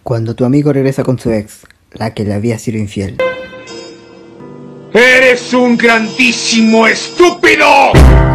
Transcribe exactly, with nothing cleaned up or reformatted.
Cuando tu amigo regresa con su ex, la que le había sido infiel. ¡Eres un grandísimo estúpido!